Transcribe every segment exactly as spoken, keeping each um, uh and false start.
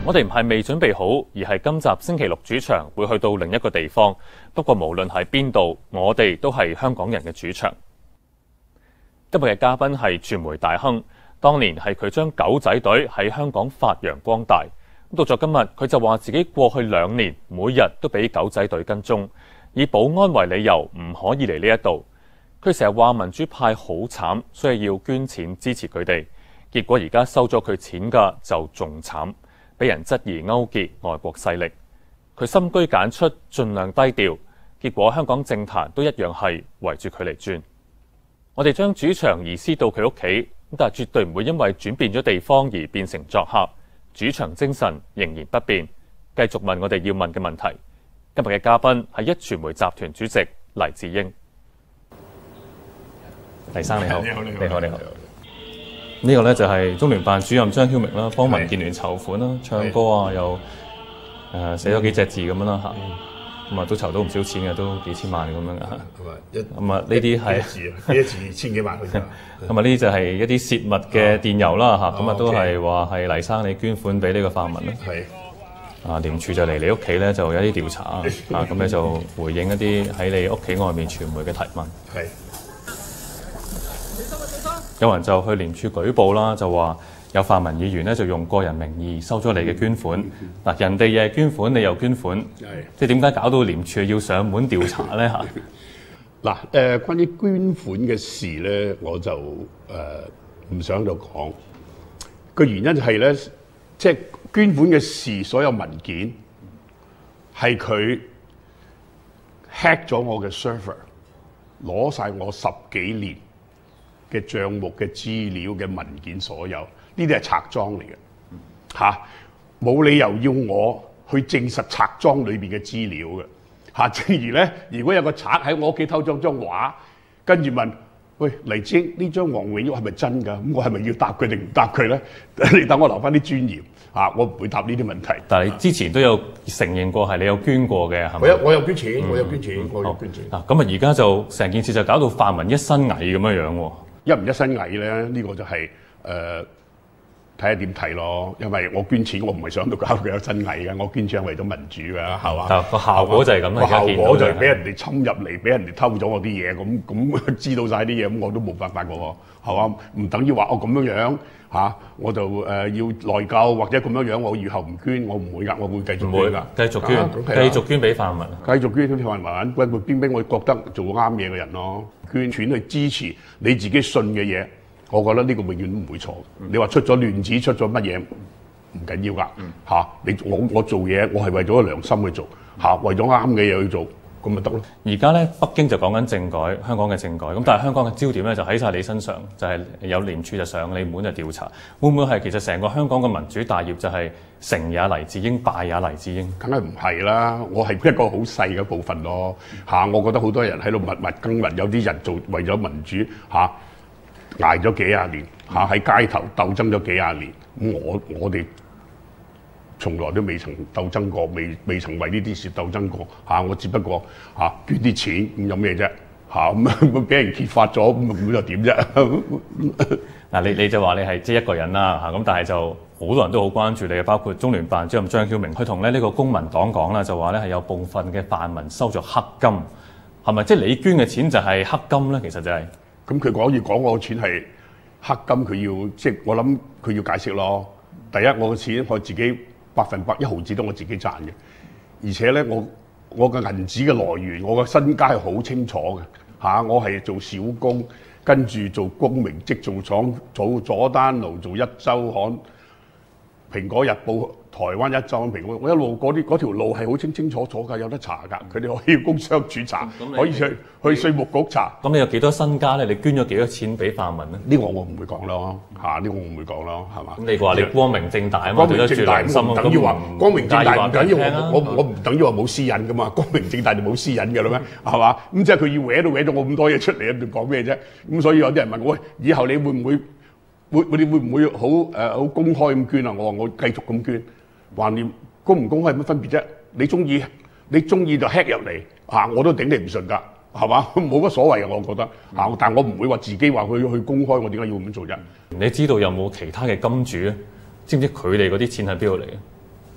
我哋唔係未準備好，而係今集星期六主場會去到另一個地方。不過無論係邊度，我哋都係香港人嘅主場。今日嘅嘉賓係傳媒大亨，當年係佢將狗仔隊喺香港發揚光大。到咗今日，佢就話自己過去兩年每日都俾狗仔隊跟蹤，以保安為理由唔可以嚟呢一度。佢成日話民主派好慘，所以要捐錢支持佢哋。結果而家收咗佢錢㗎就仲慘，俾人質疑勾結外國勢力。佢深居簡出，盡量低調。結果香港政壇都一樣係圍住佢嚟轉。我哋將主場移師到佢屋企，但係絕對唔會因為轉變咗地方而變成作客。主場精神仍然不變，繼續問我哋要問嘅問題。今日嘅嘉賓係壹傳媒集團主席黎智英。黎生你好， 你好你好你好你好。呢個咧就係中聯辦主任張曉明啦，幫民建聯籌款啦，唱歌啊又誒寫咗幾隻字咁樣啦嚇，咁啊都籌到唔少錢嘅，都幾千萬咁樣嘅嚇。咁啊呢啲係呢一字千幾萬咁啊， 呢啲就係一啲泄密嘅電郵啦嚇，咁啊都係話係黎生你捐款俾呢個泛民啦。 係啊廉署就嚟你屋企咧，就有啲調查啊，咁咧就回應一啲喺你屋企外面傳媒嘅提問。 係。 有人就去廉署舉報啦，就話有泛民議員咧就用個人名義收咗你嘅捐款。嗱、嗯，人哋又捐款，你又捐款，即係點解搞到廉署要上門調查咧？嚇嗱，誒，關於捐款嘅事咧，我就誒唔、呃、想度講。個原因係咧，即係捐款嘅事，所有文件係佢 hack 咗我嘅 server， 攞晒我十幾年嘅帳目嘅資料嘅文件，所有呢啲係賊贓嚟嘅嚇，冇理由要我去證實賊贓裏邊嘅資料嘅嚇。正如咧，如果有個賊喺我屋企偷咗張畫，跟住問：喂，黎智英，呢張黃永玉係咪真㗎？咁我係咪要答佢定唔答佢咧？你等我留翻啲尊嚴嚇，我唔會答呢啲問題。 但係你之前都有承認過係你有捐過嘅，係咪？ 我有我有捐錢，嗯、我有捐錢，嗯、我有捐錢。 嗱咁啊，而家就成件事就搞到泛民一身蟻咁樣樣喎。 一唔一身蟻咧？呢、這個就係誒睇下點睇咯。因為我捐錢，我唔係想到搞佢有身蟻嘅，我捐錢係為咗民主㗎，係嘛？ 但個效果就係咁啦。 個效果就係俾人哋侵入嚟，俾人哋偷咗我啲嘢，咁咁知道晒啲嘢，咁我都冇辦法㗎喎，係嘛？唔等於話我咁樣樣嚇、啊，我就誒、呃、要內疚或者咁樣樣，我以後唔捐，我唔會㗎，我會繼續捐㗎， 繼續捐，啊、繼續捐俾泛民， 繼續捐俾泛民，喂，邊邊我覺得做啱嘢嘅人咯。捐錢去支持你自己信嘅嘢，我覺得呢個永遠都唔會錯。嗯、你話出咗亂子，出咗乜嘢唔緊要㗎嚇、嗯啊。你我我做嘢，我係為咗個良心去做嚇、啊，為咗啱嘅嘢去做，咁咪得咯。而家咧，北京就講緊政改，香港嘅政改，咁但係香港嘅焦點咧就喺晒你身上，就係、是、有廉署就上你門就調查，會唔會係其實成個香港嘅民主大業就係成也黎智英，敗也黎智英？梗係唔係啦，我係一個好細嘅部分咯嚇、啊。我覺得好多人喺度默默耕耘，有啲人做為咗民主嚇、啊、捱咗幾廿年嚇，喺、啊、街頭鬥爭咗幾廿年。咁我我哋從來都未曾鬥爭過，未未曾為呢啲事鬥爭過嚇、啊。我只不過嚇、啊、捐啲錢，咁有咩啫嚇？咁俾人揭發咗，咁咁又點啫？嗱，你你就話你係即係一個人啦嚇，咁但係就好多人都好關注你，包括中聯辦主任張曉明，佢同咧呢個公民黨講啦，就話咧係有部分嘅泛民收咗黑金，係咪即係你捐嘅錢就係黑金咧？其實就係、是，咁佢講要講我嘅錢係黑金，佢要即係我諗佢要解釋咯。第一，我嘅錢我自己百分百一毫子都我自己賺嘅，而且咧我我嘅銀紙嘅來源，我嘅身家係好清楚嘅嚇、啊，我係做小工。跟住做光明職，做廠，做佐丹奴，做一週刊、蘋果日報、台灣一週刊、蘋果，我一路嗰啲嗰條路係好清清楚楚㗎，有得查㗎。佢哋可以工商處查，可以去去稅務局查。咁你有幾多身家咧？你捐咗幾多錢俾泛民咧？呢個我唔會講咯，嚇、啊！呢、呢個我唔會講咯，係嘛？咁你話你光明正大啊嘛，對得住良心啊，等於話光明正大唔等於我我我唔等於話冇私隱㗎嘛？光明正大就冇私隱㗎啦咩？係嘛？咁即係佢要搲都搲咗我咁多嘢出嚟，咁講咩啫？咁所以有啲人問我：喂，以後你會唔會？會你會唔會好誒好公開咁捐啊？我話我繼續咁捐，橫掂公唔公開有乜分別啫？你中意你中意就 hack 入嚟嚇，我都頂你唔順㗎，係嘛？冇乜所謂嘅，我覺得嚇、嗯，但係我唔會話自己話去去公開，我點解要咁做啫？你知道有冇其他嘅金主咧？知唔知佢哋嗰啲錢喺邊度嚟嘅？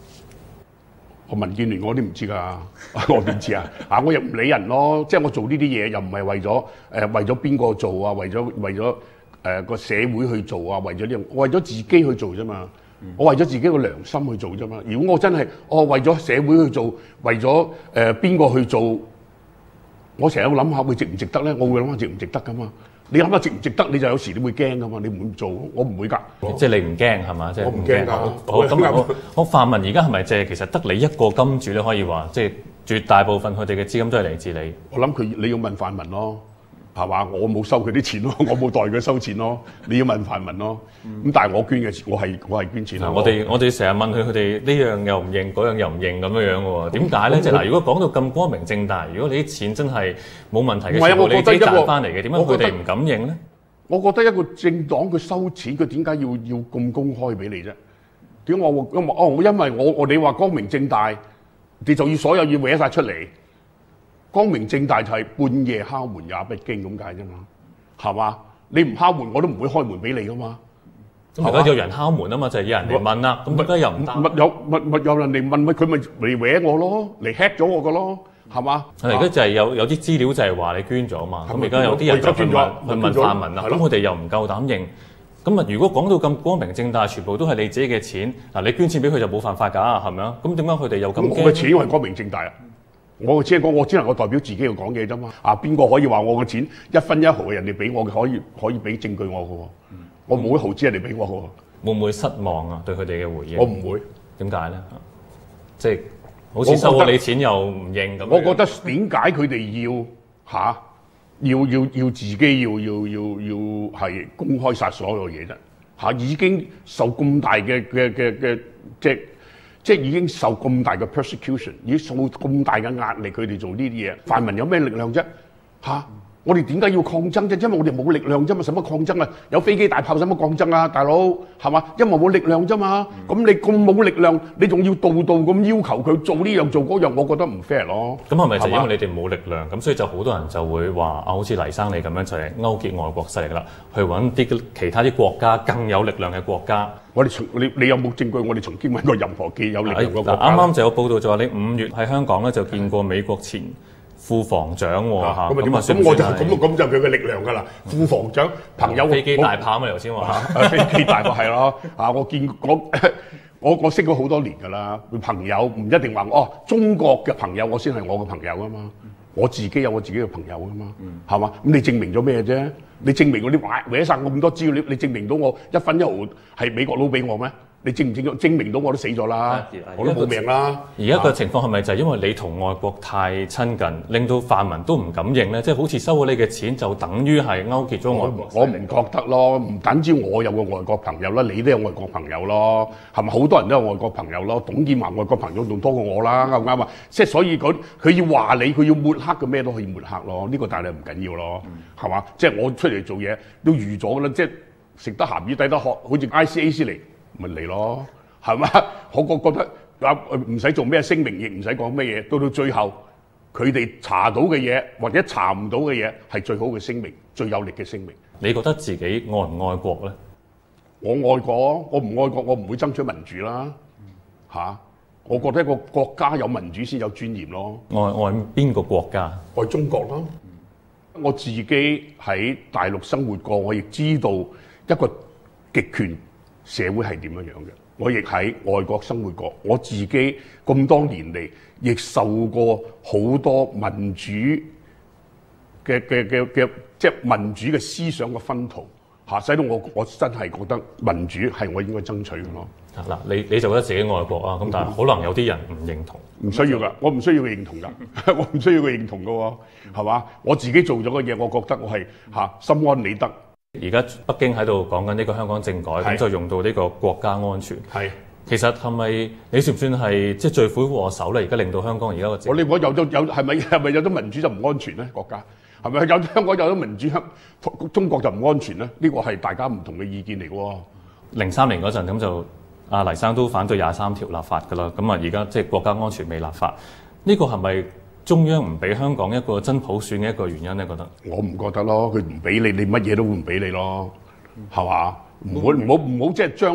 我民建聯我都唔知㗎，我點知啊？啊，我又唔理人咯，即係我做呢啲嘢又唔係為咗誒、呃、為咗邊個做啊？為咗為咗誒個社會去做啊？為咗呢樣，我為咗自己去做啫嘛。嗯、我為咗自己個良心去做啫嘛。如果我真係我為咗社會去做，為咗誒邊個去做，我成日會諗下會值唔值得咧？我會諗下值唔值得㗎嘛。你諗下值唔值得，你就有時你會驚㗎嘛。你唔會做，我唔會㗎。 即係你唔驚係嘛？即係我唔驚㗎。 好咁，我我泛民而家係咪即係其實得你一個金主咧？可以話即係絕大部分佢哋嘅資金都係嚟自你。 我諗佢你要問泛民咯，係嘛？我冇收佢啲錢咯，我冇代佢收錢咯。你要問泛民咯。咁、嗯、但係我捐嘅錢，我係我係捐錢。 嗱，我哋我哋成日問佢，佢哋呢樣又唔認，嗰樣又唔認咁樣樣嘅喎。點解咧？即係嗱，如果講到咁光明正大，如果你啲錢真係冇問題嘅時候，你自己賺翻嚟嘅，點解佢哋唔敢認咧？ 我覺得一個政黨佢收錢，佢點解要要咁公開俾你啫？點解我因為哦，因為我我你話光明正大，你就要所有要搲晒出嚟。光明正大就係半夜敲門也不驚咁解啫嘛，係嘛？你唔敲門我都唔會開門俾你噶嘛。 咁而家有人敲門啊嘛，就係、是、有人嚟問啦。咁點解又唔答？ 咪有咪咪有人嚟問咪佢咪嚟搲我咯，嚟 hack 咗我噶咯。係嘛？ 而家就係有有啲資料就係話你捐咗嘛，咁而家有啲人就去問去問泛民啦，咁佢哋又唔夠膽認。咁啊，如果講到咁光明正大，全部都係你自己嘅錢，嗱你捐錢俾佢就冇犯法㗎，係咪啊？咁點解佢哋又咁驚？ 我嘅錢係光明正大啊！我只係講，我只能夠代表自己去講嘢啫嘛。啊，邊個可以話我嘅錢一分一毫嘅人哋俾我嘅，可以可以俾證據我嘅喎？嗯、我冇一毫子人哋俾我嘅喎。 會唔會失望啊？對佢哋嘅回應？ 我唔會。點解咧？即係。好似收咗你錢又唔認咁。 我覺得點解佢哋要嚇、啊、要要要自己要要要要係公開晒所有嘢啫嚇？已經受咁大嘅嘅嘅嘅即即已經受咁大嘅 persecution， 已經受咁大嘅壓力，佢哋做呢啲嘢，泛民有咩力量啫嚇？啊我哋點解要抗爭啫？因為我哋冇力量啫嘛，使乜抗爭啊？有飛機大炮使乜抗爭啊？大佬係嘛？因為冇力量啫嘛。咁、嗯、你咁冇力量，你仲要度度咁要求佢做呢樣做嗰樣，我覺得唔 fair 咯。 咁係咪就因為你哋冇力量，咁所以就好多人就會話啊，好似黎生你咁樣就係勾結外國勢力啦，去揾啲其他啲國家更有力量嘅國家。 我哋從你你有冇證據？我哋曾經揾過任何嘅有力量嘅國家。 啱啱就有報道就話你五月喺香港咧就見過美國前副防長喎嚇，咁啊咁我就咁咁就佢嘅力量㗎啦。副防長朋友飛機大炮嘛，頭先話飛機大炮係咯啊！我見我我我識咗好多年㗎啦，朋友唔一定話哦，中國嘅朋友我先係我嘅朋友㗎嘛，我自己有我自己嘅朋友㗎嘛，係嘛？咁你證明咗咩啫？你證明我啲搲搲曬咁多資料，你證明到我一分一毫係美國佬俾我咩？你證唔證到？證明到我都死咗啦，我都冇命啦。 而家個情況係咪就係因為你同外國太親近，令到泛民都唔敢認咧？即係好似收咗你嘅錢，就等於係勾結咗外國。 我唔覺得咯，唔等於我有個外國朋友啦，你都有外國朋友咯，係咪？好多人都有外國朋友咯，董建華外國朋友仲多過我啦，啱唔啱啊？即係所以佢佢要話你，佢要抹黑嘅咩都可以抹黑咯，呢個但係唔緊要咯，係嘛？即係我出嚟做嘢都預咗啦，即係食得鹹魚抵得渴，好似 I C A C 嚟。咪嚟咯，係嘛？我覺覺得啊，唔使做咩聲明，亦唔使講咩嘢。到到最後，佢哋查到嘅嘢或者查唔到嘅嘢，係最好嘅聲明，最有力嘅聲明。 你覺得自己愛唔愛國咧？ 我愛國，我唔愛國，我唔會爭取民主啦。嚇、啊！我覺得一個國家有民主先有尊嚴咯。 愛愛邊個國家？ 愛中國咯。我自己喺大陸生活過，我亦知道一個極權社會係點樣樣嘅？我亦喺外國生活過，我自己咁多年嚟，亦受過好多民主嘅嘅嘅嘅，即係民主嘅思想嘅薰陶嚇，使到我我真係覺得民主係我應該爭取嘅咯。 嗱，你你就覺得自己愛國啊？咁但係可能有啲人唔認同， 唔需要噶，我唔需要佢認同噶，我唔需要佢認同噶喎，係嘛？我自己做咗嘅嘢，我覺得我係嚇心安理得。 而家北京喺度講緊呢個香港政改，咁就用到呢個國家安全。係，其實係咪你算唔算係即係罪魁禍首咧？而家令到香港而家個我你我有咗有係咪係咪有咗民主就唔安全咧？國家係咪有香港有咗民主，中國就唔安全咧？呢個係大家唔同嘅意見嚟嘅喎。 零三年嗰陣咁就阿黎生都反對廿三條立法㗎啦。咁啊而家即係國家安全未立法，呢個係咪中央唔俾香港一個真普選嘅一個原因咧？覺得我唔覺得咯，佢唔俾你，你乜嘢都會唔俾你咯，係嘛？唔好唔好唔好即係將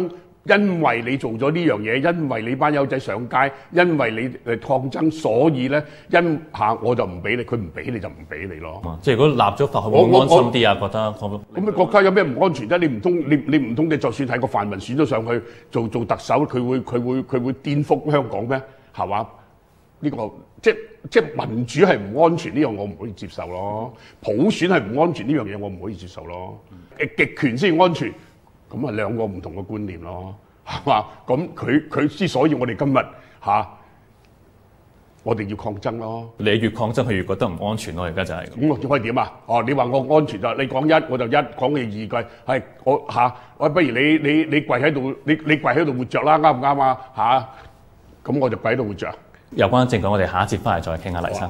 因為你做咗呢樣嘢，因為你班友仔上街，因為你誒抗爭，所以咧因下我就唔俾你，佢唔俾你就唔俾你咯。 即係如果立咗法，佢會安心啲啊？覺得咁你國家有咩唔安全啫？你唔通你你唔通你就算係個泛民選咗上去做做特首，佢會佢會佢會顛覆香港咩？係嘛？呢、這個即即民主係唔安全呢樣，我唔可以接受咯。普選係唔安全呢樣嘢，我唔可以接受咯。誒極權先安全。咁啊兩個唔同嘅觀念咯，係嘛？咁佢佢之所以我哋今日嚇、啊，我哋要抗爭咯。 你越抗爭，佢越覺得唔安全咯。而家就係咁，我可以點啊？哦，你話我安全就你講一，我就一講你二句，係我嚇，我、啊、不如你你你跪喺度，你你跪喺度活着啦，啱唔啱啊？嚇，咁我就跪喺度活着。 有關政改，我哋下一節翻嚟再傾下黎生。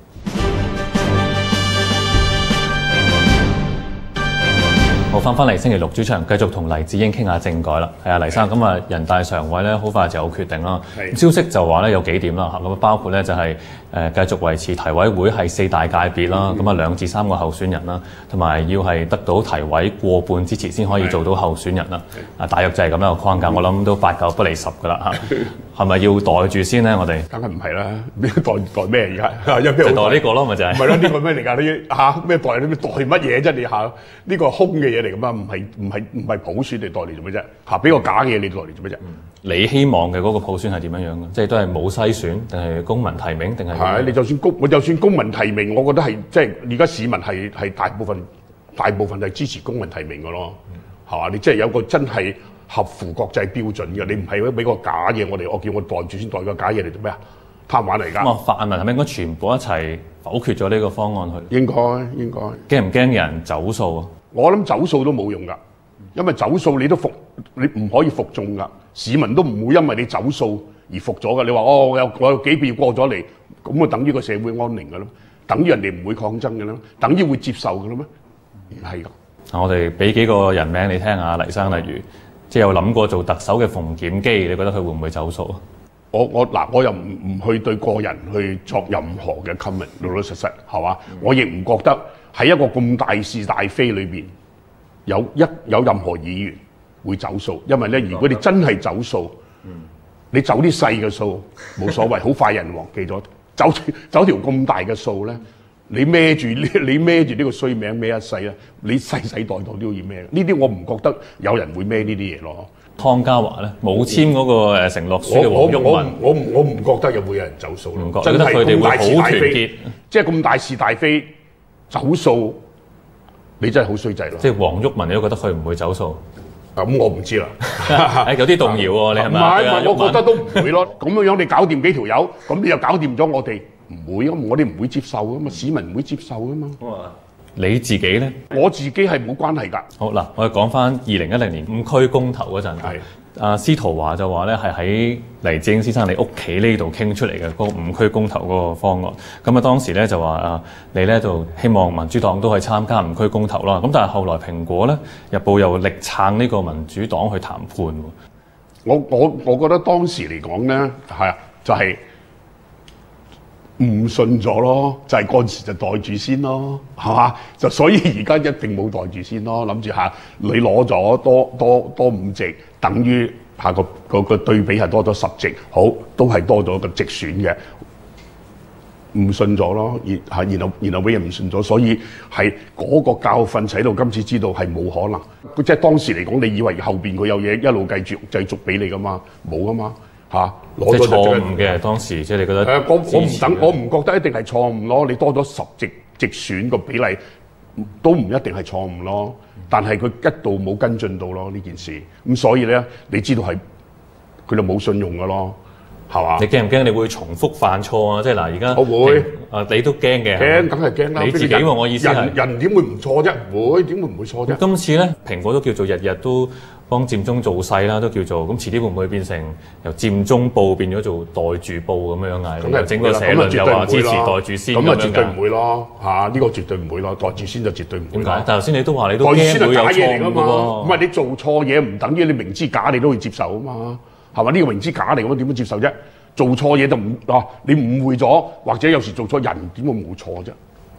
好，翻返嚟星期六主場，繼續同黎智英傾下政改啦。係啊，黎生，咁啊人大常委咧好快就有決定啦。消息就話咧有幾點啦嚇，咁包括咧就係誒繼續維持提委會係四大界別啦，咁啊兩至三個候選人啦，同埋要係得到提委過半支持先可以做到候選人啦。啊，大約就係咁樣個框架，我諗都八九不離十噶啦嚇。係咪要袋住先咧？我哋梗係唔係啦？你袋袋咩而家？有咩好袋呢個咯？咪就係唔係啦？呢個咩嚟㗎？你嚇咩袋？你袋乜嘢啫？你嚇呢個係空嘅嘢嚟㗎嘛？唔係唔係唔係普選你袋嚟做咩啫？嚇俾個假嘢你袋嚟做咩啫？你希望嘅嗰個普選係點樣樣嘅？即係都係冇篩選，定係公民提名，定係係你就算公我就算公民提名，我覺得係即係而家市民係係大部分大部分係支持公民提名㗎咯，係嘛？你即係有個真係合乎國際標準嘅，你唔係俾個假嘢我哋，我叫我袋住先袋個假嘢嚟做咩啊？貪玩嚟㗎。咁啊，泛民係咪應該全部一齊否決咗呢個方案去？應該應該。驚唔驚有人走數啊？我諗走數都冇用㗎，因為走數你都服，你唔可以服眾㗎。市民都唔會因為你走數而服咗㗎。你話哦，我有我有幾票過咗嚟，咁啊等於個社會安寧㗎啦，等於人哋唔會抗爭㗎啦，等於會接受㗎啦咩？唔係㗎。啊，我哋俾幾個人名你聽下，黎生，例如。即係有諗過做特首嘅馮檢基，你覺得佢會唔會走數啊？我我嗱，我又唔唔去對個人去作任何嘅 comment，老老實實係嘛？嗯、我亦唔覺得喺一個咁大是大非裏邊有一有任何議員會走數，因為咧，如果你真係走數，嗯、你走啲細嘅數冇所謂，好快人忘記咗，走走條咁大嘅數咧。你孭住呢？你孭住呢個衰名孭一世啦！你世世代代都要孭。呢啲我唔覺得有人會孭呢啲嘢咯。湯家驊咧冇簽嗰個誒承諾書嘅黃毓民，我我我唔覺得有會有人走數咯。真係咁大是大非，即係咁大是大非走數，你真係好衰仔咯。即係黃毓民，你都覺得佢唔會走數？咁我唔知啦。有啲動搖喎，你係咪？唔係，我覺得都唔會咯。咁樣樣你搞掂幾條友，咁你又搞掂咗我哋。唔會啊！我哋唔會接受噶嘛，市民唔會接受噶嘛。你自己咧？我自己係冇關係㗎。好嗱，我哋講翻二零一零年五區公投嗰陣，係阿司徒華就話咧係喺黎智英先生你屋企呢度傾出嚟嘅嗰個五區公投嗰個方案。咁啊當時咧就話啊，你咧就希望民主黨都係參加五區公投啦。咁但係後來蘋果咧日報又力撐呢個民主黨去談判。我我我覺得當時嚟講咧係啊，就係、是。唔信咗咯，就係、是、嗰時就袋住先咯，係嘛？就所以而家一定冇袋住先咯，諗住下你攞咗多多多五席，等於下個個個對比係多咗十席，好都係多咗個直選嘅，唔信咗咯，然係然後然後俾人唔信咗，所以係嗰個教訓使到今次知道係冇可能。即係當時嚟講，你以為後邊佢有嘢一路繼續繼續俾你噶嘛？冇噶嘛。嚇，攞咗錯誤嘅當時，即係你覺得？誒，我我唔等，我唔覺得一定係錯誤咯。你多咗十席直選個比例，都唔一定係錯誤咯。但係佢一度冇跟進到咯呢件事，咁所以咧，你知道係佢就冇信用噶咯，係嘛？你驚唔驚你會重複犯錯啊？即係嗱，而家我會，啊你都驚嘅，驚梗係驚啦。你自己喎，我意思係人人點會唔錯啫？會點會唔會錯啫？今次咧，蘋果都叫做日日都幫佔中做勢啦，都叫做咁，遲啲會唔會變成由佔中報變咗做袋住報咁樣嗌？咁整個社論又話支持袋住先咁樣㗎？咁啊絕對唔會咯，嚇呢個絕對唔會咯，袋住先就絕對唔會。點解？但頭先你都話你都驚會有錯誤㗎嘛？唔係你做錯嘢唔等於你明知假你都會接受啊嘛？係嘛？呢個明知假嚟咁點樣接受啫？做錯嘢就唔啊，你誤會咗或者有時做錯人點會冇錯啫？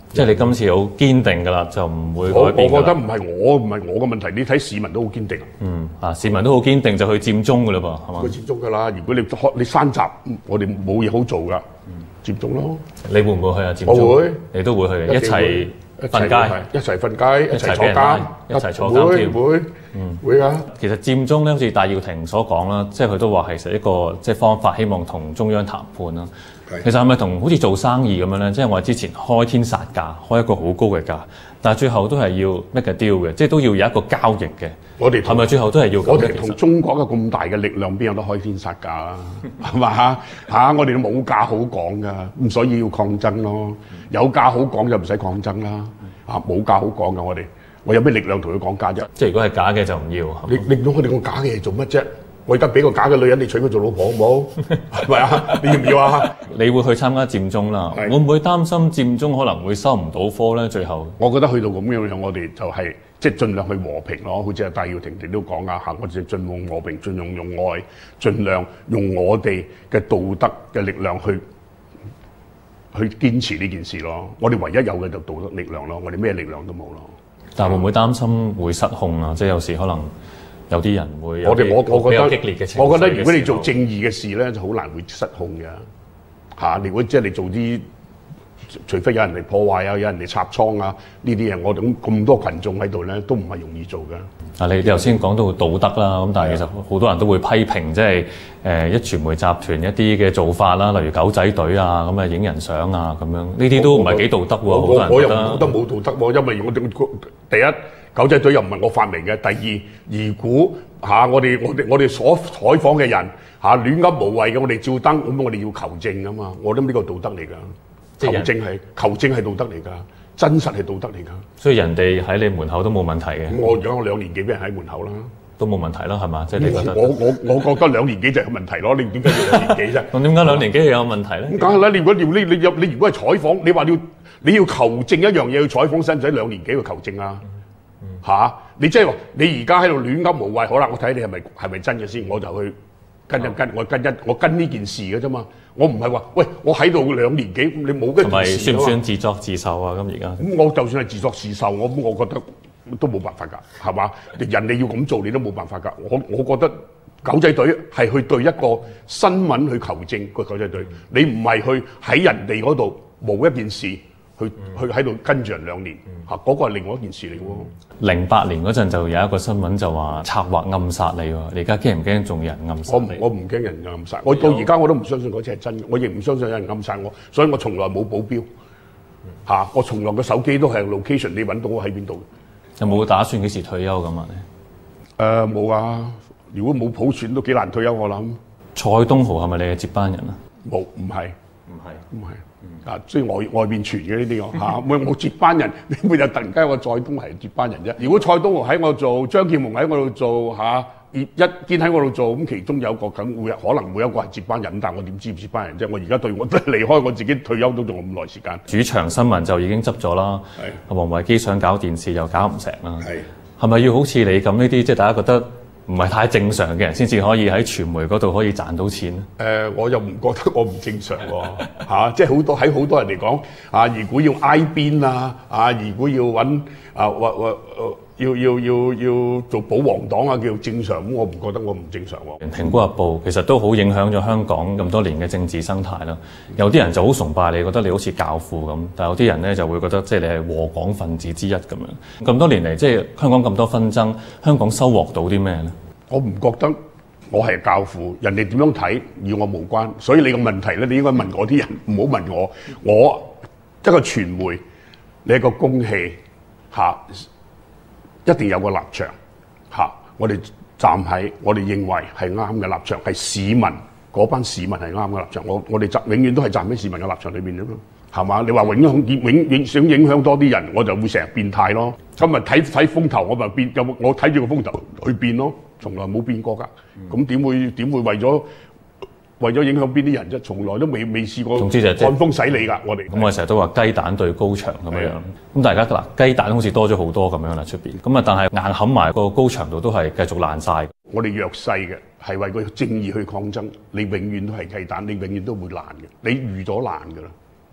即係你今次好堅定㗎啦，就唔會我改變㗎啦。 我覺得唔係我唔係我嘅問題，你睇市民都好堅定。 嗯啊，市民都好堅定就去佔中㗎啦噃，係嘛？ 佢佔中㗎啦，如果你開你山閘，我哋冇嘢好做㗎，佔中咯。 你會唔會去啊？佔中？ 我會， 你都會去嘅，一齊瞓街， 一齊瞓街，一齊坐監， 一齊坐監添。 會會嗯會㗎。 其實佔中咧，好似戴耀廷所講啦，即係佢都話係實一個即係方法，希望同中央談判啦。其實係咪同好似做生意咁樣咧？即係我哋之前開天殺價，開一個好高嘅價，但係最後都係要 make a deal 嘅，即係都要有一個交易嘅。 我哋係咪最後都係要咁？ 我哋同中國嘅咁大嘅力量，邊有得開天殺價啊？係嘛嚇？我哋都冇價好講㗎，咁所以要抗爭咯。有價好講就唔使抗爭啦。啊，冇價好講㗎，我哋我有咩力量同佢講價啫？ 即係如果係假嘅就唔要。 你你攞我哋個假嘅嚟做乜啫？我而家俾個假嘅女人你娶佢做老婆好唔好？係咪啊？你要唔要啊？ 你會去參加佔中啦？會唔會擔心佔中可能會收唔到科咧？最後， 我覺得去到咁樣樣，我哋就係、是、即係盡量去和平咯。好似阿戴耀廷哋都講啊，嚇我哋盡量和平，盡量用愛，盡量用我哋嘅道德嘅力量去去堅持呢件事咯。我哋唯一有嘅就道德力量咯，我哋咩力量都冇咯。 但會唔會擔心會失控啊？即係有時可能。有啲人會有我哋我我覺得激烈嘅情緒， 我覺得如果你做正義嘅事咧，就好難會失控嘅嚇、啊。如果即係你做啲，除非有人嚟破壞啊，有人嚟插倉啊，呢啲嘢我哋咁多群眾喺度咧，都唔係容易做嘅。 啊，你頭先講到道德啦，咁但係其實好多人都會批評，即係誒壹傳媒集團一啲嘅做法啦，例如狗仔隊啊，咁啊影人相啊咁樣，呢啲都唔係幾道德喎。 我好多人我又唔覺得冇道德喎，因為我哋第一。狗仔隊又唔係我發明嘅。第二，如果嚇、啊、我哋我哋我哋所採訪嘅人嚇、啊、亂噏無謂嘅，我哋照登，咁我哋要求證啊嘛。我諗呢個道德嚟㗎，求證係求證係道德嚟㗎，真實係道德嚟㗎。 所以人哋喺你門口都冇問題嘅。 我而家我兩年幾俾人喺門口啦， 都冇問題啦，係嘛？即係你覺得？ 我我我覺得兩年幾就有問題咯。你點解要兩年幾啫？ 咁點解兩年幾又有問題咧？ 咁梗係啦！你如果要你你你，你如果係採訪，你話要你要求證一樣嘢去採訪，使唔使兩年幾去求證啊？嚇、啊！你即係話你而家喺度亂噏無謂，好啦，我睇你係咪係咪真嘅先，我就去跟一跟，我跟一我跟呢件事嘅啫嘛。我唔係話喂，我喺度兩年幾，你冇跟件事。 算唔算自作自受啊？咁而家咁我就算係自作自受，我我覺得都冇辦法㗎，係嘛？人哋要咁做，你都冇辦法㗎。我我覺得狗仔隊係去對一個新聞去求證個狗仔隊，你唔係去喺人哋嗰度冇一件事。去去喺度跟住人兩年，嚇、嗰個係另外一件事嚟喎。 零八年嗰陣就有一個新聞就話策劃暗殺你喎，你而家驚唔驚仲有人暗殺你？ 我唔我唔驚人暗殺，我到而家我都唔相信嗰次係真嘅，我亦唔相信有人暗殺我，所以我從來冇保鏢嚇、啊，我從來個手機都係 location，你揾到我喺邊度？ 有冇打算幾時退休咁啊？ 誒冇啊！如果冇普選都幾難退休，我諗。 蔡東豪係咪你嘅接班人啊？ 冇，唔係， 唔係， 唔係。啊！即係外外邊傳嘅呢啲嚇，冇冇接班人，點會有突然間有個蔡東係接班人啫？如果蔡東豪喺我做，張劍虹喺我度做嚇，一堅喺我度做，咁其中有個咁會可能會有一個係接班人，但係我點知唔接班人啫？我而家對我都離開我自己退休都仲咁耐時間。 主場新聞就已經執咗啦， 係王維基想搞電視又搞唔成啦， 係係咪要好似你咁呢啲，即係大家覺得唔係太正常嘅人先至可以喺傳媒嗰度可以賺到錢？誒、 呃，我又唔覺得我唔正常喎、啊，即係好多喺好多人嚟講，啊，如果要挨邊啊，啊，如果要揾啊或或要要要要做保皇黨啊，叫正常，咁我唔覺得我唔正常喎、啊。 《蘋果日報》其實都好影響咗香港咁多年嘅政治生態啦。有啲人就好崇拜你，覺得你好似教父咁，但係有啲人咧就會覺得即係你係禍港分子之一咁樣。咁多年嚟，即係香港咁多紛爭，香港收穫到啲咩咧？ 我唔覺得我係教父，人哋點樣睇與我無關。所以你個問題咧，你應該問嗰啲人，唔好問我。我一個傳媒，你一個公器嚇。啊一定有個立場嚇、啊，我哋站喺我哋認為係啱嘅立場，係市民嗰班市民係啱嘅立場。我我哋站永遠都係站喺市民嘅立場裏邊啫嘛，係嘛？你話永響永永想影響多啲人，我就會成日變態咯。今日睇睇風頭，我咪變，我睇住個風頭去變咯，從來冇變過㗎。咁點會點會為咗為咗影響邊啲人啫？從來都未未試過。 總之就係看風使你㗎，我哋。 咁我成日都話雞蛋對高牆咁樣樣。咁大家嗱雞蛋好似多咗好多咁樣啦出邊。咁啊，但係硬冚埋個高牆度都係繼續爛晒。 我哋弱勢嘅係為個正義去抗爭，你永遠都係雞蛋，你永遠都會爛嘅。你預咗爛㗎啦，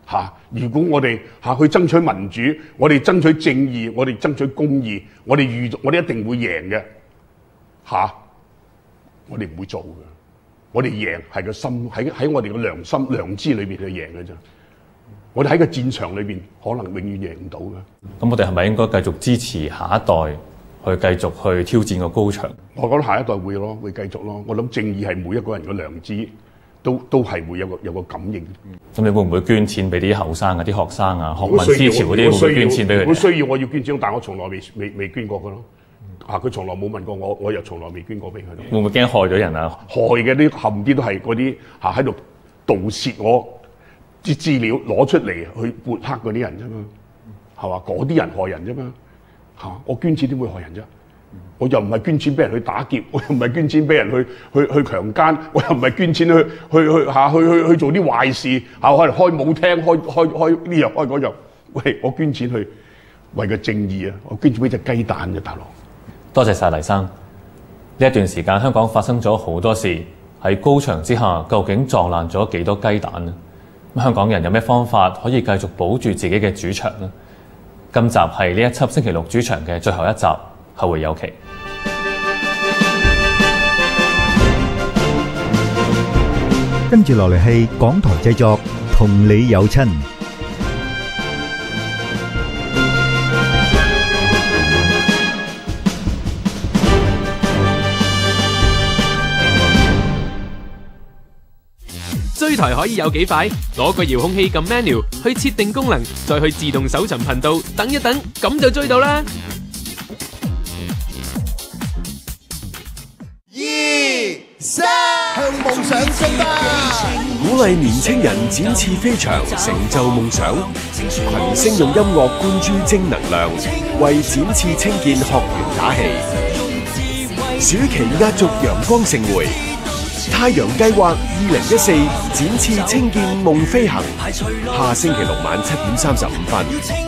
嚇！如果我哋嚇去爭取民主，我哋爭取正義，我哋爭取公義，我哋預我哋一定會贏嘅嚇！我哋唔會做嘅，我哋贏係個心喺喺我哋嘅良心良知裏邊去贏嘅啫。我哋喺個戰場裏邊可能永遠贏唔到嘅。 咁我哋係咪應該繼續支持下一代去繼續去挑戰個高牆？ 我覺得下一代會咯，會繼續咯。我諗正義係每一個人嘅良知。都都係會有個有個感應。 咁你會唔會捐錢俾啲後生啊、啲學生啊、學民思潮嗰啲？會唔會捐錢俾佢哋？ 如果需要我要捐錢，但我從來未未未捐過嘅咯。啊，佢從來冇問過我，我又從來未捐過俾佢。 會唔會驚害咗人啊？ 害嘅啲冚啲都係嗰啲嚇喺度盜竊我啲資料攞出嚟去抹黑嗰啲人啫嘛，係嘛？嗰啲人害人啫嘛嚇，我捐錢點會害人啫？我又唔係捐錢俾人去打劫，我又唔係捐錢俾人去去去強姦，我又唔係捐錢去去去嚇去去去做啲壞事嚇，可能開舞廳、開開開呢樣開嗰樣。喂，我捐錢去為個正義啊！我捐錢俾隻雞蛋啫，大佬。 多謝晒黎生。呢一段時間香港發生咗好多事，喺高牆之下究竟撞爛咗幾多雞蛋呢？咁香港人有咩方法可以繼續保住自己嘅主場呢？今集係呢一輯星期六主場嘅最後一集。後會有期。 跟住落嚟係港台製作，同你有親。 追台可以有幾快？攞個遙控器撳 menu 去設定功能，再去自動搜尋頻道，等一等，咁就追到啦。 向夢想進發， 鼓勵年青人展翅飛翔，成就夢想。群星用音樂灌注正能量，為展翅青見學員打氣。暑期壓軸陽光盛會，太陽計劃二零一四展翅青見夢飛行，下星期六晚七點三十五分。